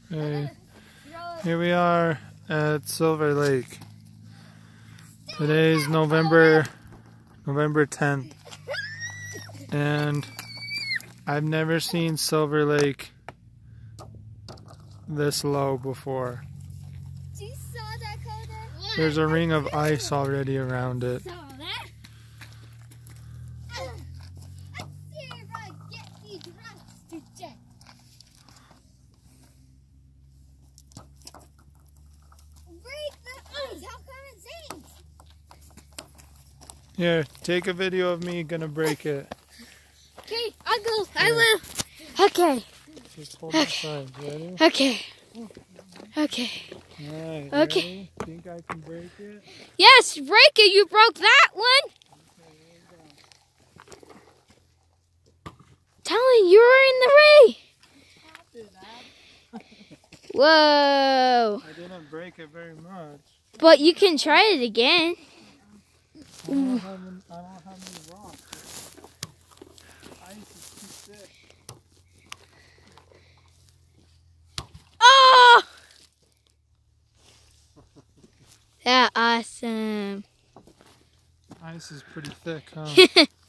Hey, here we are at Silver Lake. Today is November 10th, and I've never seen Silver Lake this low before. There's a ring of ice already around it. Here, take a video of me gonna break it. Okay, I'll go. I will. Okay. Just hold my side. Ready? Okay. Okay. Alright, Okay. ready? Think I can break it? Yes, break it. You broke that one. Telling you were in the ring. Whoa. I didn't break it very much. But you can try it again. I don't have any rocks. Ice is too thick. Oh! That's awesome. Ice is pretty thick, huh?